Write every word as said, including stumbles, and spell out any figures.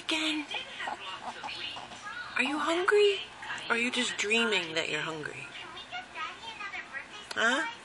again? Are you hungry? Or are you just dreaming that you're hungry? Huh?